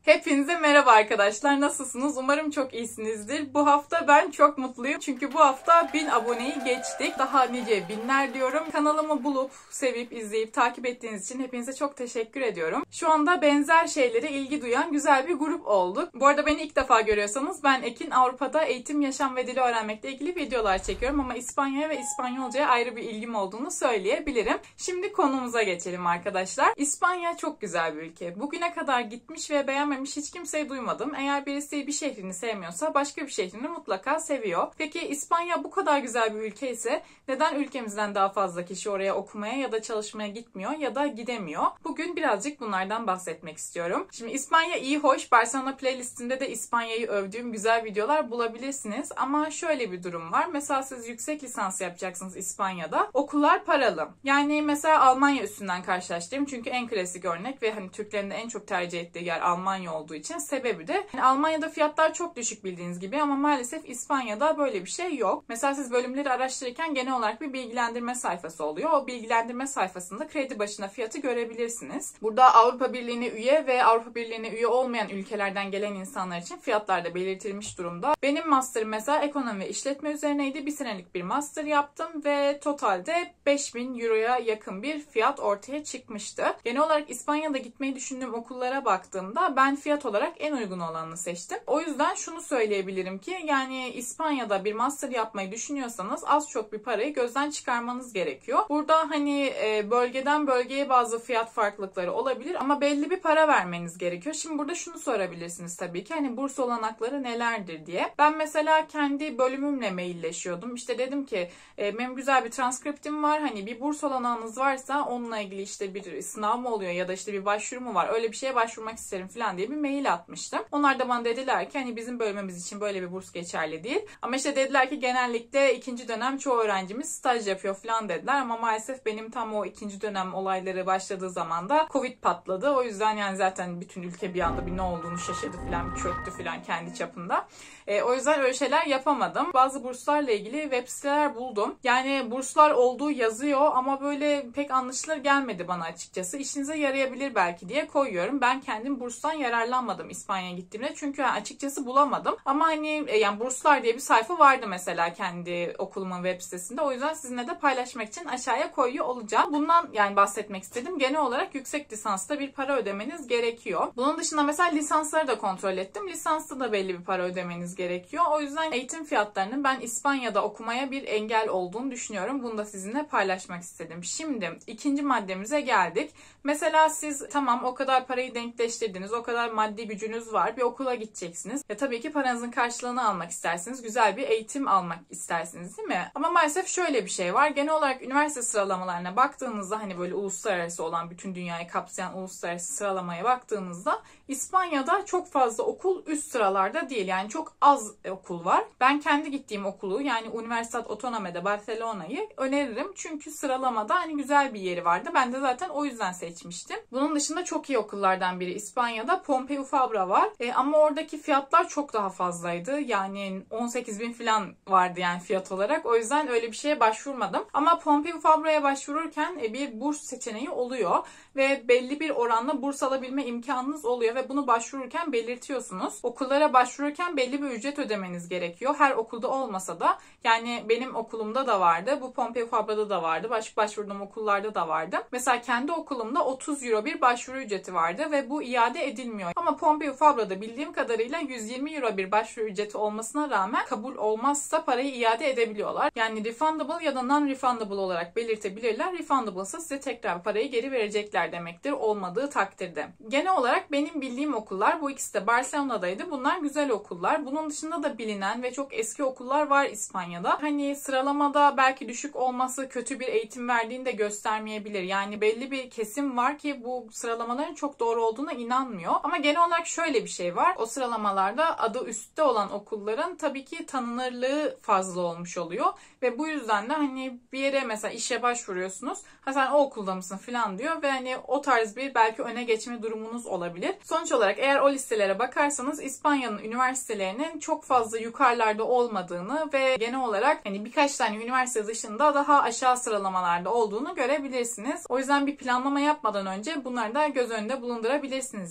Hepinize merhaba arkadaşlar. Nasılsınız? Umarım çok iyisinizdir. Bu hafta ben çok mutluyum. Çünkü bu hafta 1000 aboneyi geçtik. Daha nice binler diyorum. Kanalımı bulup, sevip, izleyip, takip ettiğiniz için hepinize çok teşekkür ediyorum. Şu anda benzer şeylere ilgi duyan güzel bir grup olduk. Bu arada beni ilk defa görüyorsanız ben Ekin, Avrupa'da eğitim, yaşam ve dili öğrenmekle ilgili videolar çekiyorum. Ama İspanya'ya ve İspanyolca'ya ayrı bir ilgim olduğunu söyleyebilirim. Şimdi konumuza geçelim arkadaşlar. İspanya çok güzel bir ülke. Bugüne kadar gitmiş ve beğenmemiş hiç kimseyi duymadım. Eğer birisi bir şehrini sevmiyorsa başka bir şehrini mutlaka seviyor. Peki İspanya bu kadar güzel bir ülke ise neden ülkemizden daha fazla kişi oraya okumaya ya da çalışmaya gitmiyor ya da gidemiyor? Bugün birazcık bunlardan bahsetmek istiyorum. Şimdi İspanya iyi hoş. Barcelona playlistimde de İspanya'yı övdüğüm güzel videolar bulabilirsiniz. Ama şöyle bir durum var. Mesela siz yüksek lisans yapacaksınız İspanya'da. Okullar paralı. Yani mesela Almanya üstünden karşılaştırayım. Çünkü en klasik örnek ve hani Türklerin de en çok tercih ettiği yer Almanya olduğu için sebebi de yani Almanya'da fiyatlar çok düşük bildiğiniz gibi ama maalesef İspanya'da böyle bir şey yok. Mesela siz bölümleri araştırırken genel olarak bir bilgilendirme sayfası oluyor. O bilgilendirme sayfasında kredi başına fiyatı görebilirsiniz. Burada Avrupa Birliği'ne üye ve Avrupa Birliği'ne üye olmayan ülkelerden gelen insanlar için fiyatlar da belirtilmiş durumda. Benim master'ım mesela ekonomi ve işletme üzerineydi. Bir senelik bir master yaptım ve totalde 5000 euroya yakın bir fiyat ortaya çıkmıştı. Genel olarak İspanya'da gitmeyi düşündüğüm okullara baktığımda ben fiyat olarak en uygun olanını seçtim. O yüzden şunu söyleyebilirim ki yani İspanya'da bir master yapmayı düşünüyorsanız az çok bir parayı gözden çıkarmanız gerekiyor. Burada hani bölgeden bölgeye bazı fiyat farklılıkları olabilir ama belli bir para vermeniz gerekiyor. Şimdi burada şunu sorabilirsiniz tabii ki hani burs olanakları nelerdir diye. Ben mesela kendi bölümümle mailleşiyordum. İşte dedim ki benim güzel bir transkriptim var. Hani bir burs olanağınız varsa onunla ilgili işte bir sınav mı oluyor ya da işte bir başvuru mu var? Öyle bir şeye başvurmak isterim falan diye bir mail atmıştım. Onlar da bana dediler ki hani bizim bölümümüz için böyle bir burs geçerli değil. Ama işte dediler ki genellikle ikinci dönem çoğu öğrencimiz staj yapıyor falan dediler. Ama maalesef benim tam o ikinci dönem olayları başladığı zaman da Covid patladı. O yüzden yani zaten bütün ülke bir anda bir ne olduğunu şaşırdı falan, bir çöktü falan kendi çapında. O yüzden öyle şeyler yapamadım. Bazı burslarla ilgili web siteler buldum. Yani burslar olduğu yazıyor ama böyle pek anlaşılır gelmedi bana açıkçası. İşinize yarayabilir belki diye koyuyorum. Ben kendim burstan yararlanmadım İspanya'ya gittiğimde. Çünkü açıkçası bulamadım. Ama hani yani burslar diye bir sayfa vardı mesela kendi okulumun web sitesinde. O yüzden sizinle de paylaşmak için aşağıya koyuyor olacağım. Bundan yani bahsetmek istedim. Genel olarak yüksek lisansta bir para ödemeniz gerekiyor. Bunun dışında mesela lisansları da kontrol ettim. Lisansta da belli bir para ödemeniz gerekiyor. O yüzden eğitim fiyatlarının ben İspanya'da okumaya bir engel olduğunu düşünüyorum. Bunu da sizinle paylaşmak istedim. Şimdi ikinci maddemize geldik. Mesela siz tamam o kadar parayı denkleştirdiniz, o kadar maddi gücünüz var, bir okula gideceksiniz. Tabii ki paranızın karşılığını almak istersiniz, güzel bir eğitim almak istersiniz değil mi? Ama maalesef şöyle bir şey var. Genel olarak üniversite sıralamalarına baktığınızda hani böyle uluslararası olan bütün dünyayı kapsayan uluslararası sıralamaya baktığınızda İspanya'da çok fazla okul üst sıralarda değil. Yani çok az okul var. Ben kendi gittiğim okulu yani Universitat Autónoma Barcelona'yı öneririm. Çünkü sıralamada hani güzel bir yeri vardı. Ben de zaten o yüzden seçmiştim. Bunun dışında çok iyi okullardan biri İspanya'da Pompeu Fabra var. Ama oradaki fiyatlar çok daha fazlaydı. Yani 18.000 falan vardı yani fiyat olarak. O yüzden öyle bir şeye başvurmadım. Ama Pompeu Fabra'ya başvururken bir burs seçeneği oluyor. Ve belli bir oranla burs alabilme imkanınız oluyor. Ve bunu başvururken belirtiyorsunuz. Okullara başvururken belli bir ücret ödemeniz gerekiyor. Her okulda olmasa da yani benim okulumda da vardı. Bu Pompeu Fabra'da da vardı. Başvurduğum okullarda da vardı. Mesela kendi okulumda 30 euro bir başvuru ücreti vardı ve bu iade edilmiyor. Ama Pompeu Fabra'da bildiğim kadarıyla 120 euro bir başvuru ücreti olmasına rağmen kabul olmazsa parayı iade edebiliyorlar. Yani refundable ya da non-refundable olarak belirtebilirler. Refundable ise size tekrar parayı geri verecekler demektir olmadığı takdirde. Genel olarak benim bildiğim okullar bu ikisi de Barcelona'daydı. Bunlar güzel okullar. Bunun dışında da bilinen ve çok eski okullar var İspanya'da. Hani sıralamada belki düşük olması kötü bir eğitim verdiğini de göstermeyebilir. Yani belli bir kesim var ki bu sıralamaların çok doğru olduğuna inanmıyor. Ama genel olarak şöyle bir şey var. O sıralamalarda adı üstte olan okulların tabii ki tanınırlığı fazla olmuş oluyor. Ve bu yüzden de hani bir yere mesela işe başvuruyorsunuz. Ha sen o okulda mısın falan diyor ve hani o tarz bir belki öne geçme durumunuz olabilir. Sonuç olarak eğer o listelere bakarsanız İspanya'nın üniversitelerinin çok fazla yukarılarda olmadığını ve genel olarak hani birkaç tane üniversite dışında daha aşağı sıralamalarda olduğunu görebilirsiniz. O yüzden bir planlama yapmadan önce bunları da göz önünde bulundurabilirsiniz diye düşünüyorum.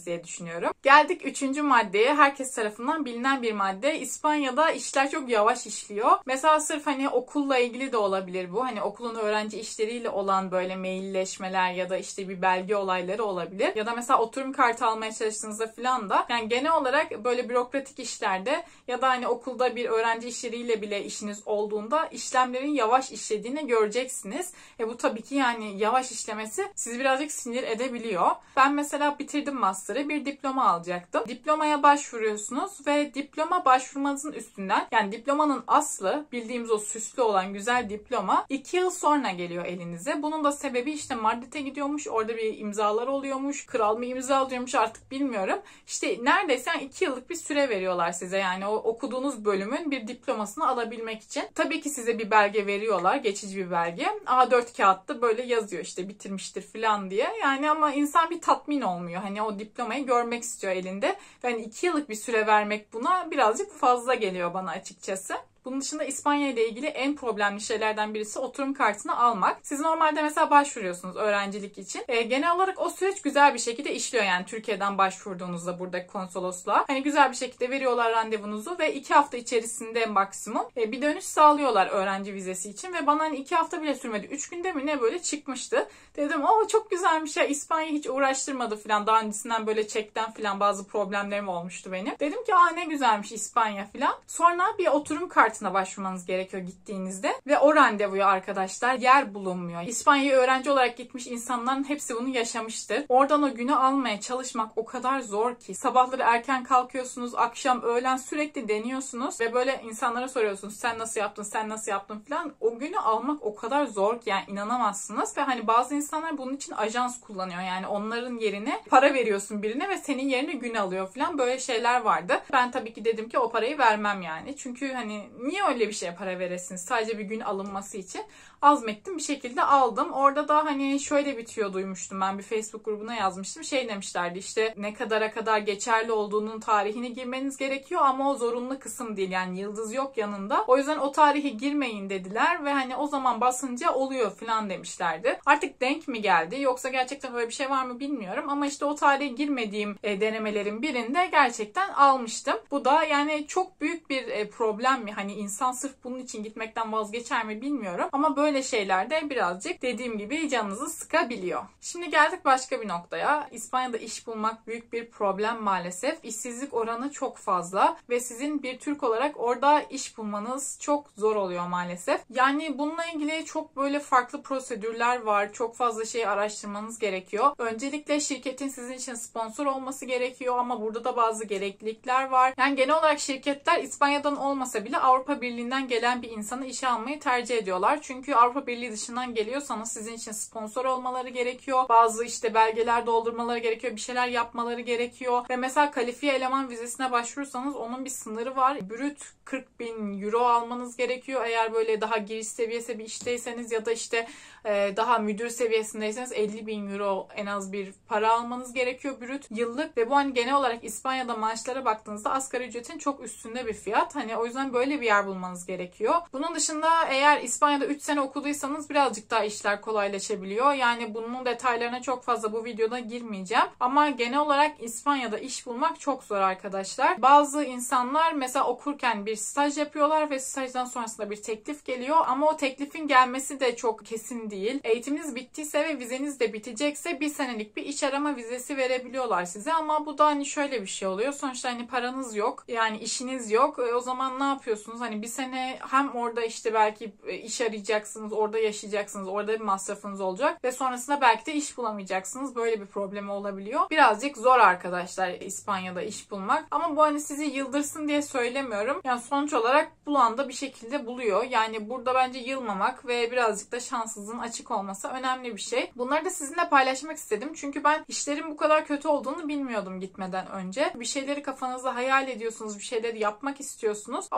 düşünüyorum. Geldik 3. maddeye. Herkes tarafından bilinen bir madde. İspanya'da işler çok yavaş işliyor. Mesela sırf hani okulla ilgili de olabilir bu. Hani okulun öğrenci işleriyle olan böyle mailleşmeler ya da işte bir belge olayları olabilir. Ya da mesela oturum kartı almaya çalıştığınızda falan da yani genel olarak böyle bürokratik işlerde ya da hani okulda bir öğrenci işleriyle bile işiniz olduğunda işlemlerin yavaş işlediğini göreceksiniz. Bu tabii ki yani yavaş işlemesi sizi birazcık sinir edebiliyor. Ben mesela bitirdim master'ı, bir diploma alacaktım. Diplomaya başvuruyorsunuz ve diploma başvurmanızın üstünden yani diplomanın aslı bildiğimiz o süslü olan güzel diploma 2 yıl sonra geliyor elinize. Bunun da sebebi işte Madrid'e gidiyormuş, orada bir imzalar oluyormuş, kral mı imzalıyormuş artık bilmiyorum. İşte neredeyse 2 yıllık bir süre veriyorlar size yani o okuduğunuz bölümün bir diplomasını alabilmek için. Tabii ki size bir belge veriyorlar, geçici bir belge. A4 kağıtta böyle yazıyor işte bitirmiştir falan diye. Yani ama insan bir tatmin olmuyor. Hani o diplomayı görmek istiyor elinde. Yani 2 yıllık bir süre vermek buna birazcık fazla geliyor bana açıkçası. Bunun dışında İspanya ile ilgili en problemli şeylerden birisi oturum kartını almak. Siz normalde mesela başvuruyorsunuz öğrencilik için. Genel olarak o süreç güzel bir şekilde işliyor yani Türkiye'den başvurduğunuzda buradaki konsolosluğa. Hani güzel bir şekilde veriyorlar randevunuzu ve 2 hafta içerisinde maksimum bir dönüş sağlıyorlar öğrenci vizesi için ve bana hani 2 hafta bile sürmedi. 3 günde mi ne böyle çıkmıştı. Dedim o çok güzelmiş ya, İspanya hiç uğraştırmadı falan. Daha öncesinden böyle çekten falan bazı problemlerim olmuştu benim. Dedim ki ne güzelmiş İspanya falan. Sonra bir oturum kartına başvurmanız gerekiyor gittiğinizde ve o randevuya arkadaşlar yer bulunmuyor. İspanya'ya öğrenci olarak gitmiş insanların hepsi bunu yaşamıştır. Oradan o günü almaya çalışmak o kadar zor ki. Sabahları erken kalkıyorsunuz, akşam, öğlen sürekli deniyorsunuz ve böyle insanlara soruyorsunuz sen nasıl yaptın, sen nasıl yaptın falan. O günü almak o kadar zor ki yani inanamazsınız ve hani bazı insanlar bunun için ajans kullanıyor. Yani onların yerine para veriyorsun birine ve senin yerine gün alıyor falan, böyle şeyler vardı. Ben tabii ki dedim ki o parayı vermem yani. Çünkü hani niye öyle bir şeye para veresiniz? Sadece bir gün alınması için. Azmettim, bir şekilde aldım. Orada da hani şöyle bitiyor duymuştum, ben bir Facebook grubuna yazmıştım. Şey demişlerdi işte ne kadara kadar geçerli olduğunun tarihini girmeniz gerekiyor ama o zorunlu kısım değil yani yıldız yok yanında. O yüzden o tarihi girmeyin dediler ve hani o zaman basınca oluyor falan demişlerdi. Artık denk mi geldi yoksa gerçekten öyle bir şey var mı bilmiyorum ama işte o tarihe girmediğim denemelerin birinde gerçekten almıştım. Bu da yani çok büyük bir problem mi? Hani insan sırf bunun için gitmekten vazgeçer mi bilmiyorum ama böyle şeylerde birazcık dediğim gibi canınızı sıkabiliyor. Şimdi geldik başka bir noktaya. İspanya'da iş bulmak büyük bir problem maalesef. İşsizlik oranı çok fazla ve sizin bir Türk olarak orada iş bulmanız çok zor oluyor maalesef. Yani bununla ilgili çok böyle farklı prosedürler var. Çok fazla şey araştırmanız gerekiyor. Öncelikle şirketin sizin için sponsor olması gerekiyor ama burada da bazı gereklilikler var. Yani genel olarak şirketler İspanya'dan olmasa bile Avrupa Birliği'nden gelen bir insanı işe almayı tercih ediyorlar. Çünkü Avrupa Birliği dışından geliyorsanız sizin için sponsor olmaları gerekiyor. Bazı işte belgeler doldurmaları gerekiyor. Bir şeyler yapmaları gerekiyor. Ve mesela kalifiye eleman vizesine başvurursanız onun bir sınırı var. Brüt 40.000 euro almanız gerekiyor. Eğer böyle daha giriş seviyesi bir işteyseniz ya da işte daha müdür seviyesindeyseniz 50.000 euro en az bir para almanız gerekiyor brüt yıllık. Ve bu hani genel olarak İspanya'da maaşlara baktığınızda asgari ücretin çok üstünde bir fiyat. Hani o yüzden böyle bir yer bulmanız gerekiyor. Bunun dışında eğer İspanya'da 3 sene okuduysanız birazcık daha işler kolaylaşabiliyor. Yani bunun detaylarına çok fazla bu videoda girmeyeceğim. Ama genel olarak İspanya'da iş bulmak çok zor arkadaşlar. Bazı insanlar mesela okurken bir staj yapıyorlar ve stajdan sonrasında bir teklif geliyor. Ama o teklifin gelmesi de çok kesin değil. Eğitiminiz bittiyse ve vizeniz de bitecekse bir senelik bir iş arama vizesi verebiliyorlar size. Ama bu da hani şöyle bir şey oluyor. Sonuçta hani paranız yok. Yani işiniz yok. O zaman ne yapıyorsunuz? Hani bir sene hem orada işte belki iş arayacaksınız, orada yaşayacaksınız, orada bir masrafınız olacak ve sonrasında belki de iş bulamayacaksınız. Böyle bir problemi olabiliyor. Birazcık zor arkadaşlar İspanya'da iş bulmak. Ama bu hani sizi yıldırsın diye söylemiyorum. Yani sonuç olarak bulan da bir şekilde buluyor. Yani burada bence yılmamak ve birazcık da şanssızlığın açık olması önemli bir şey. Bunları da sizinle paylaşmak istedim. Çünkü ben işlerin bu kadar kötü olduğunu bilmiyordum gitmeden önce. Bir şeyleri kafanızda hayal ediyorsunuz, bir şeyleri yapmak istiyorsunuz. Ama hani burada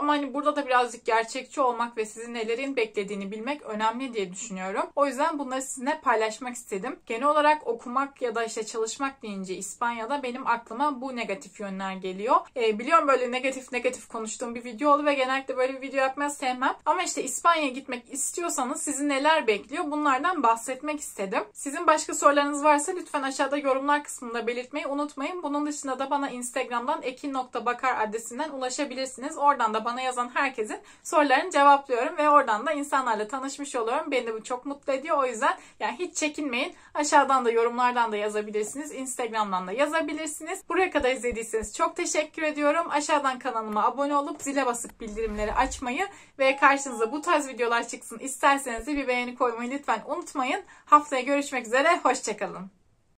konuda da birazcık gerçekçi olmak ve sizin nelerin beklediğini bilmek önemli diye düşünüyorum. O yüzden bunları sizinle paylaşmak istedim. Genel olarak okumak ya da işte çalışmak deyince İspanya'da benim aklıma bu negatif yönler geliyor. Biliyorum böyle negatif konuştuğum bir video oldu ve genellikle böyle bir video yapmayı sevmem. Ama işte İspanya'ya gitmek istiyorsanız sizi neler bekliyor bunlardan bahsetmek istedim. Sizin başka sorularınız varsa lütfen aşağıda yorumlar kısmında belirtmeyi unutmayın. Bunun dışında da bana Instagram'dan ekin.bakar adresinden ulaşabilirsiniz. Oradan da bana yazan herkesin sorularını cevaplıyorum ve oradan da insanlarla tanışmış oluyorum. Beni de bu çok mutlu ediyor. O yüzden yani hiç çekinmeyin. Aşağıdan da yorumlardan da yazabilirsiniz. Instagram'dan da yazabilirsiniz. Buraya kadar izlediyseniz çok teşekkür ediyorum. Aşağıdan kanalıma abone olup zile basıp bildirimleri açmayı ve karşınıza bu tarz videolar çıksın isterseniz de bir beğeni koymayı lütfen unutmayın. Haftaya görüşmek üzere. Hoşça kalın.